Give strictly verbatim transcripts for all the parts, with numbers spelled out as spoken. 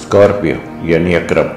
Scorpio यानी अकरब।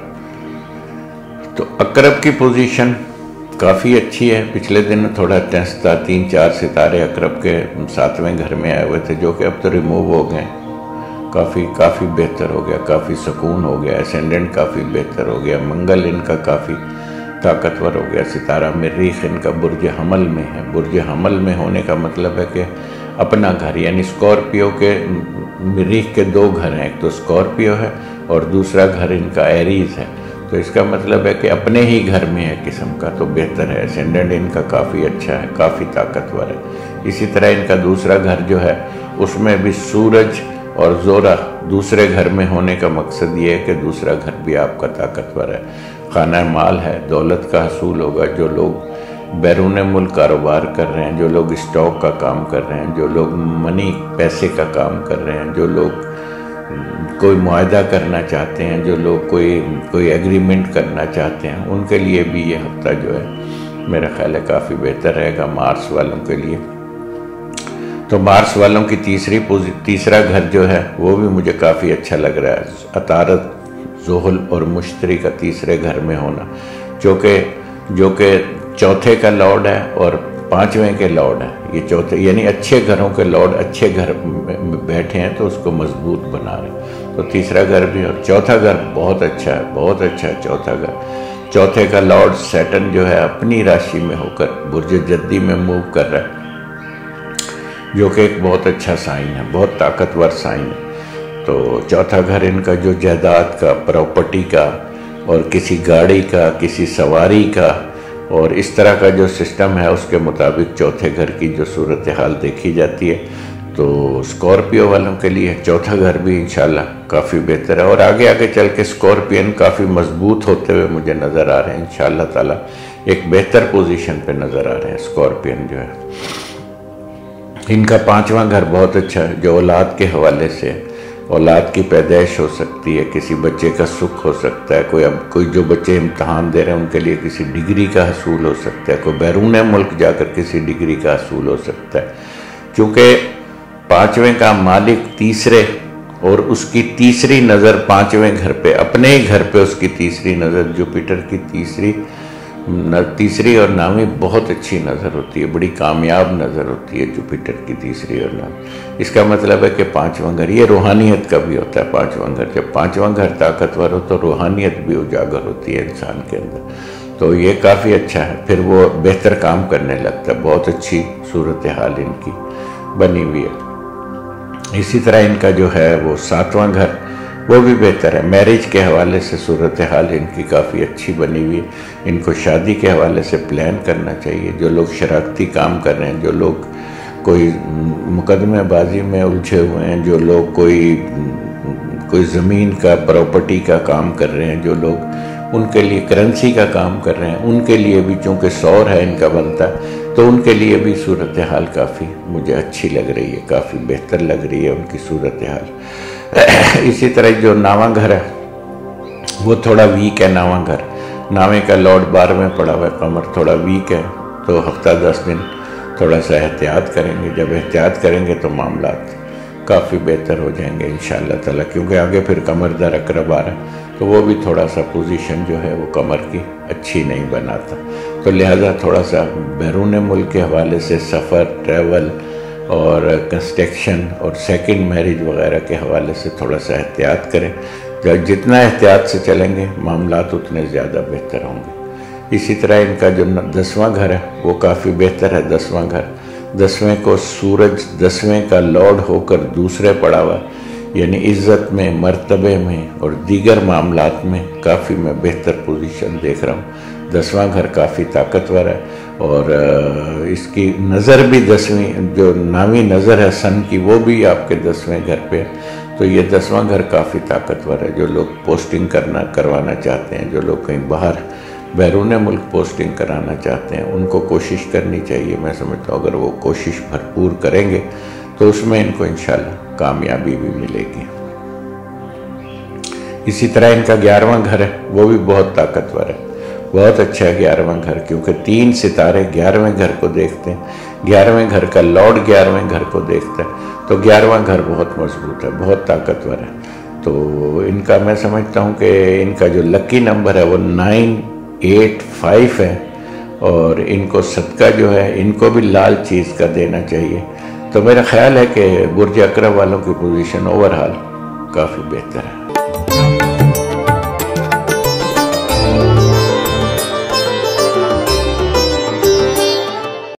तो अकरब की पोजीशन काफ़ी अच्छी है। पिछले दिन थोड़ा टेंस था, तीन चार सितारे अकरब के सातवें घर में आए हुए थे जो कि अब तो रिमूव हो गए। काफ़ी काफ़ी बेहतर हो गया, काफ़ी सुकून हो गया, एसेंडेंट काफ़ी बेहतर हो गया, मंगल इनका काफ़ी ताकतवर हो गया, सितारा मरीख इनका बुर्ज हमल में है। बुर्ज हमल में होने का मतलब है कि अपना घर, यानी स्कॉर्पियो के मरीख के दो घर हैं, एक तो स्कॉर्पियो है और दूसरा घर इनका एरीज है। तो इसका मतलब है कि अपने ही घर में है किस्म का, तो बेहतर है। एसेंडेंट इनका काफ़ी अच्छा है, काफ़ी ताकतवर है। इसी तरह इनका दूसरा घर जो है उसमें भी सूरज और ज़ोरा दूसरे घर में होने का मकसद ये है कि दूसरा घर भी आपका ताकतवर है। खाना माल है, दौलत का हसूल होगा। जो लोग बैरून मुल्क कारोबार कर रहे हैं, जो लोग स्टॉक का काम कर रहे हैं, जो लोग मनी पैसे का काम कर रहे हैं, जो लोग कोई मुआहदा करना चाहते हैं, जो लोग कोई कोई एग्रीमेंट करना चाहते हैं, उनके लिए भी ये हफ्ता जो है मेरा ख्याल है काफ़ी बेहतर रहेगा। मार्स वालों के लिए तो मार्स वालों की तीसरी तीसरा घर जो है वो भी मुझे काफ़ी अच्छा लग रहा है। अतारत, ज़ुहल और मुश्तरी का तीसरे घर में होना, जो कि जो कि चौथे का लॉर्ड है और पांचवें के लॉर्ड है। ये चौथे यानी अच्छे घरों के लॉर्ड अच्छे घर में बैठे हैं तो उसको मजबूत बना रहे। तो तीसरा घर भी और चौथा घर बहुत अच्छा है, बहुत अच्छा है चौथा घर। चौथे का लॉर्ड सैटर्न जो है अपनी राशि में होकर बुर्ज जद्दी में मूव कर रहा है, जो कि एक बहुत अच्छा साइन है, बहुत ताकतवर साइन है। तो चौथा घर इनका जो जायदाद का, प्रॉपर्टी का और किसी गाड़ी का, किसी सवारी का और इस तरह का जो सिस्टम है उसके मुताबिक चौथे घर की जो सूरत हाल देखी जाती है। तो स्कॉर्पियो वालों के लिए चौथा घर भी इंशाल्लाह काफ़ी बेहतर है और आगे आगे चल के स्कॉर्पियन काफ़ी मजबूत होते हुए मुझे नज़र आ रहे हैं इंशाल्लाह ताला। एक बेहतर पोजीशन पे नज़र आ रहे हैं स्कॉर्पियन जो है। इनका पांचवा घर बहुत अच्छा है, जो औलाद के हवाले से औलाद की पैदाइश हो सकती है, किसी बच्चे का सुख हो सकता है, कोई अब कोई जो बच्चे इम्तहान दे रहे हैं उनके लिए किसी डिग्री का हसूल हो सकता है, कोई बैरून मुल्क जाकर किसी डिग्री का हसूल हो सकता है। क्योंकि पांचवें का मालिक तीसरे और उसकी तीसरी नज़र पांचवें घर पे, अपने ही घर पे उसकी तीसरी नज़र, जुपिटर की तीसरी न, तीसरी और नावी बहुत अच्छी नज़र होती है, बड़ी कामयाब नज़र होती है जुपिटर की तीसरी और नावी। इसका मतलब है कि पांचवां घर ये रूहानियत का भी होता है। पांचवां घर जब पांचवां घर ताकतवर हो तो रूहानियत भी उजागर होती है इंसान के अंदर, तो ये काफ़ी अच्छा है। फिर वो बेहतर काम करने लगता है, बहुत अच्छी सूरत हाल इनकी बनी हुई है। इसी तरह इनका जो है वो सातवां घर वो भी बेहतर है। मैरिज के हवाले से सूरत हाल इनकी काफ़ी अच्छी बनी हुई है। इनको शादी के हवाले से प्लान करना चाहिए। जो लोग शरारती काम कर रहे हैं, जो लोग कोई मुकदमेबाजी में उलझे हुए हैं, जो लोग कोई कोई ज़मीन का, प्रॉपर्टी का काम कर रहे हैं, जो लोग उनके लिए करेंसी का काम कर रहे हैं, उनके लिए भी चूँकि सौर है इनका बनता है तो उनके लिए भी सूरत हाल काफ़ी मुझे अच्छी लग रही है, काफ़ी बेहतर लग रही है उनकी सूरत हाल। इसी तरह जो नावा घर है वो थोड़ा वीक है। नावा घर, नावे का लॉर्ड बारहवें पड़ा हुआ है, कमर थोड़ा वीक है, तो हफ्ता दस दिन थोड़ा सा एहतियात करेंगे। जब एहतियात करेंगे तो मामलात काफ़ी बेहतर हो जाएंगे इंशाअल्लाह ताला, क्योंकि आगे फिर कमर दर अकरब आ रहा है तो वो भी थोड़ा सा पोजीशन जो है वो कमर की अच्छी नहीं बनाता। तो लिहाजा थोड़ा सा बैरून मुल्क के हवाले से सफ़र, ट्रैवल और कंस्ट्रक्शन और सेकंड मैरिज वगैरह के हवाले से थोड़ा सा एहतियात करें। जब जितना एहतियात से चलेंगे मामलात उतने ज़्यादा बेहतर होंगे। इसी तरह इनका जो दसवां घर है वो काफ़ी बेहतर है। दसवां घर, दसवें को सूरज दसवें का लॉर्ड होकर दूसरे पड़ा हुआ, यानी इज़्ज़त में, मर्तबे में और दीगर मामलात में काफ़ी मैं बेहतर पोजीशन देख रहा हूँ। दसवां घर काफ़ी ताकतवर है और इसकी नज़र भी दसवीं जो नावी नज़र है सन की वो भी आपके दसवें घर पे है। तो ये दसवां घर काफ़ी ताकतवर है। जो लोग पोस्टिंग करना करवाना चाहते हैं, जो लोग कहीं बाहर बैरून मुल्क पोस्टिंग कराना चाहते हैं, उनको कोशिश करनी चाहिए। मैं समझता हूँ अगर वो कोशिश भरपूर करेंगे तो उसमें इनको इंशाल्लाह कामयाबी भी मिलेगी। इसी तरह इनका ग्यारहवां घर है वो भी बहुत ताकतवर है, बहुत अच्छा है ग्यारहवां घर, क्योंकि तीन सितारे ग्यारहवें घर को देखते हैं, ग्यारहवें घर का लॉर्ड ग्यारहवें घर को देखता है, तो ग्यारहवां घर बहुत मजबूत है, बहुत ताकतवर है। تو ان کا میں سمجھتا ہوں کہ ان کا جو لکی نمبر ہے وہ نائن ایٹ فائیو ہے، اور ان کو صدقہ جو ہے ان کو بھی لال چیز کا دینا چاہیے. تو میرا خیال ہے کہ برج اقرب والوں کی پوزیشن اوورآل کافی بہتر ہے.